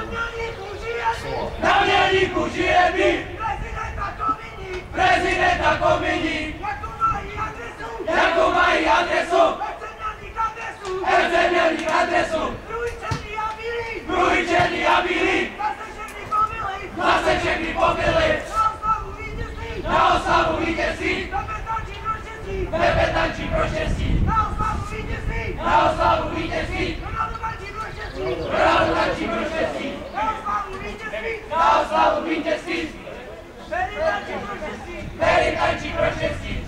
Na mělníku žije být prezidenta Komini. Jakou mají adresu? Ať mělník adresu. Druhý černý a bílý. Zase všechny pobyli. Na oslavu vítězství. Nebe tančí pro štěstí. Na oslavu vítězství. Ráno tančí pro štěstí. Na oslavu vítězství. Veri tančí pro štěstí.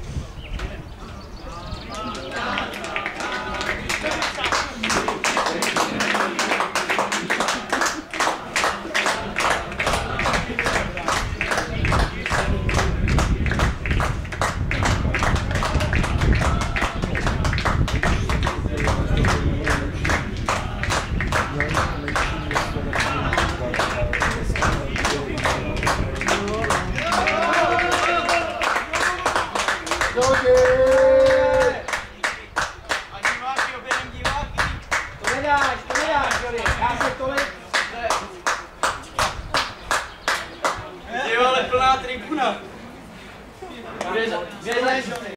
To nedáš, Joli, já se tolik... Ty vole, plná tribuna. Kde je